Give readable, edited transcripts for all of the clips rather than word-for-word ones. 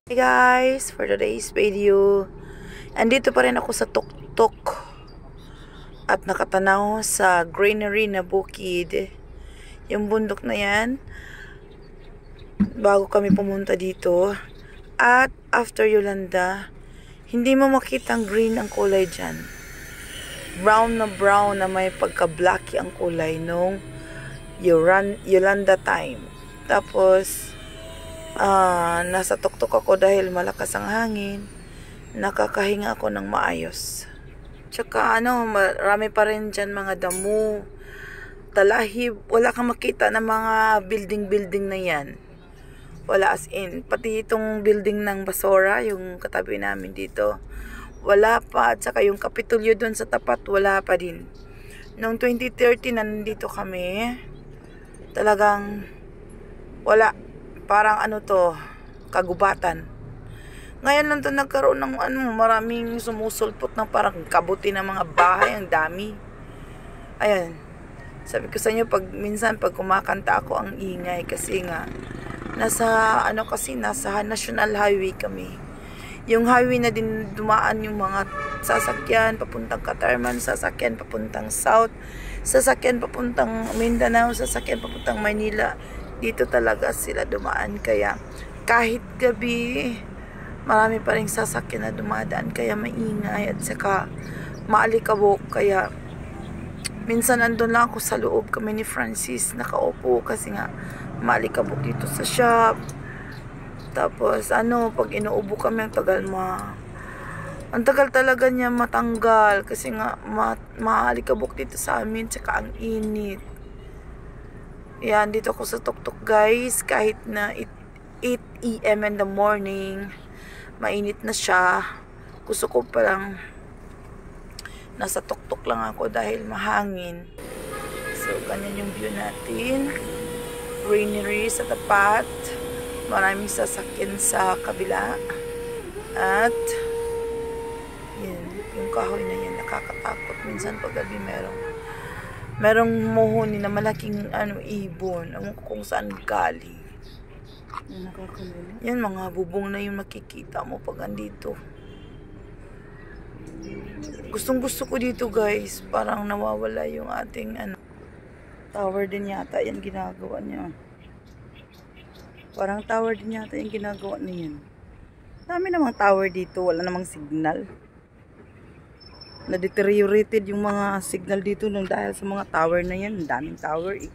Hey guys, for today's video, andito pa rin ako sa tuktok at nakatanaw sa greenery na bukid. Yung bundok na yan, bago kami pumunta dito. At after Yolanda, hindi mo makita ang green ang kulay dyan. Brown na may pagka-blacky ang kulay nung Yolanda time. Tapos, nasa tuktok ako dahil malakas ang hangin. Nakakahinga ako ng maayos. Tsaka marami pa rin dyan mga damo, talahib. Wala kang makita ng mga building na yan. Wala as in. Pati itong building ng Basora, yung katabi namin dito, wala pa. At saka yung Kapitolyo doon sa tapat, wala pa din. Noong 2030 nandito kami, talagang wala. Parang kagubatan. Ngayon lang to nagkaroon ng maraming sumusulpot ng parang kabuti ng mga bahay, ang dami. Ayan. Sabi ko sa inyo, minsan pag kumakanta ako, ang ingay kasi nga nasa National Highway kami. Yung highway na din dumaan yung mga sasakyan papuntang Catarman, sasakyan papuntang South, sasakyan papuntang Mindanao, sasakyan papuntang Manila. Dito talaga sila dumaan, kaya kahit gabi marami pa rin sasakyan na dumadaan, kaya maingay at saka maalikabok. Kaya minsan andun lang ako sa loob, kami ni Francis nakaupo kasi nga maalikabok dito sa shop. Tapos pag inuubo kami, ang tagal talaga niya matanggal kasi nga maalikabok dito sa amin, tsaka ang init. Yan, dito ako sa tuktok guys, kahit na 8 AM in the morning, mainit na siya. Gusto ko palang nasa tuktok lang ako dahil mahangin. So, ganyan yung view natin. Greenery sa tapat. Maraming sasakyan sa kabila. At, yun, yung kahoy na yan, nakakatakot. Minsan pag gabi merong muhuni na malaking ibon. Ewan ko kung saan galing. Yan, mga bubong na yung makikita mo pag andito. Gustong gusto ko dito guys. Parang nawawala yung ating tower din yata yan ginagawa niya. Parang tower din yata yung ginagawa niyan. Dami namang tower dito. Wala namang signal. Na-deteriorated yung mga signal dito dahil sa mga tower na yan. Daming tower eh.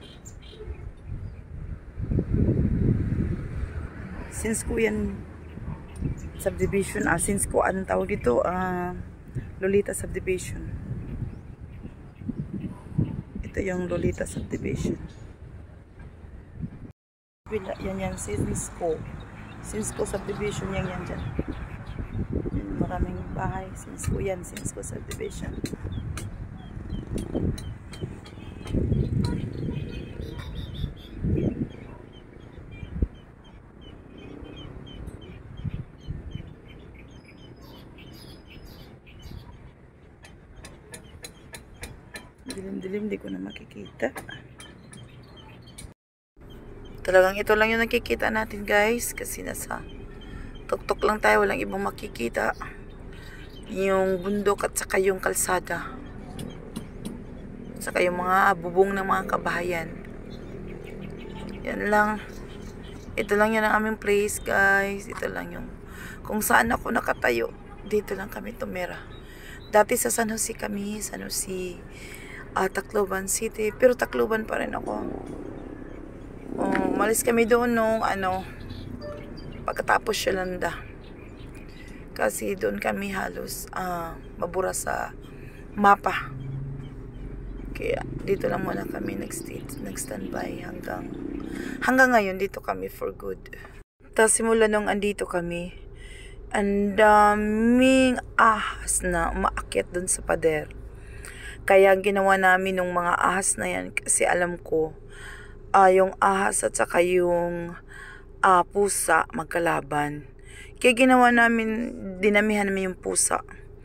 Since ko yan subdivision, since ko anong tawag dito, Lolita subdivision. Ito yung Lolita subdivision. Yan, since ko subdivision yan dyan. Maraming bahay, since ko subdivision. Dilim-dilim, di ko na makikita. Talagang ito lang yung nakikita natin guys, kasi nasa tuktok lang tayo, walang ibang makikita. Yung bundok at saka yung kalsada. At saka yung mga bubong ng mga kabahayan. Yan lang. Ito lang yun ang aming place guys. Ito lang yung kung saan ako nakatayo. Dito lang kami tumira. Dati sa San Jose kami. San Jose, Tacloban City. Pero Tacloban pa rin ako. Malis kami doon nung pagkatapos Yolanda. Kasi doon kami halos mabura sa mapa. Kaya dito lang muna kami nag-standby hanggang ngayon dito kami for good. Tapos simula nung andito kami, ang daming ahas na umaakyat doon sa pader. Kaya ginawa namin ng mga ahas na yan kasi alam ko yung ahas at saka yung pusa magkalaban. Kaya ginawa namin, dinamihan namin yung pusa.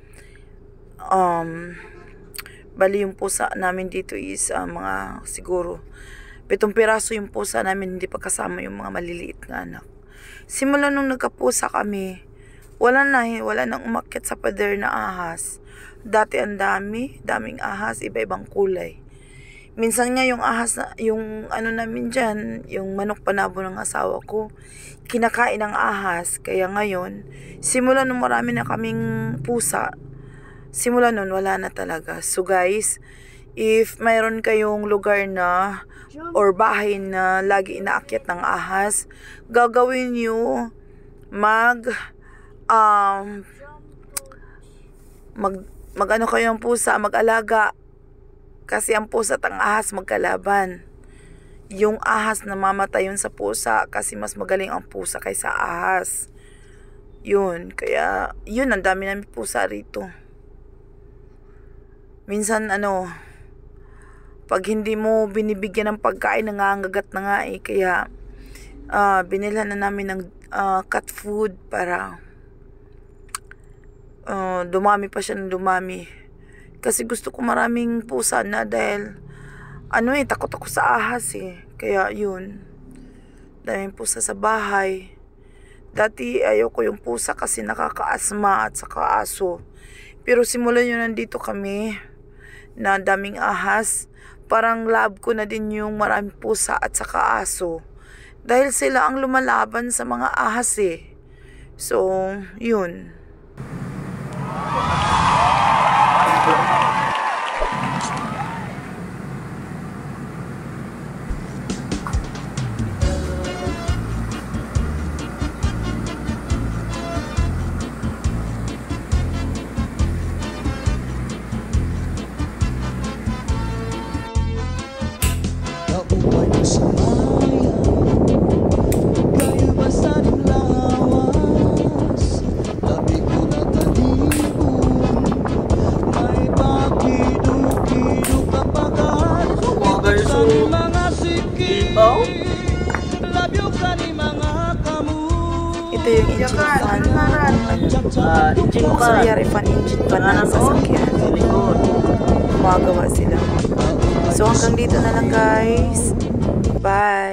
Bali yung pusa namin dito is mga siguro 7 piraso yung pusa namin, hindi pa kasama yung mga maliliit na anak. Simula nung nagkapusa kami, wala nang umakyat sa pader na ahas. Dati ang daming ahas, iba-ibang kulay. Minsan nga yung ahas na, yung ano namin dyan, yung manok panabo ng asawa ko, kinakain ng ahas. Kaya ngayon, simula nung marami na kaming pusa, simula nun wala na talaga. So guys, if mayroon kayong lugar na or bahay na lagi inaakyat ng ahas, gagawin nyo mag ano kayo ang pusa, mag-alaga. Kasi ang pusa at ang ahas magkalaban. Yung ahas namamatay yun sa pusa kasi mas magaling ang pusa kaysa ahas. Yun, kaya yun, ang dami namin pusa rito. Minsan pag hindi mo binibigyan ng pagkain, nangangagat na nga eh. Kaya binilhan na namin ng cat food para dumami pa siya ng dumami. Kasi gusto ko maraming pusa na dahil takot ako sa ahas eh. Kaya yun, daming pusa sa bahay. Dati ayoko yung pusa kasi nakakaasma at saka aso. Pero simula yun nandito kami na daming ahas, parang love ko na din yung maraming pusa at saka aso. Dahil sila ang lumalaban sa mga ahas eh. So, yun. Ito yung engine fan. Nangyari engine fan ng sasakyan. Gumagawa sila. So hanggang dito na lang guys. Bye!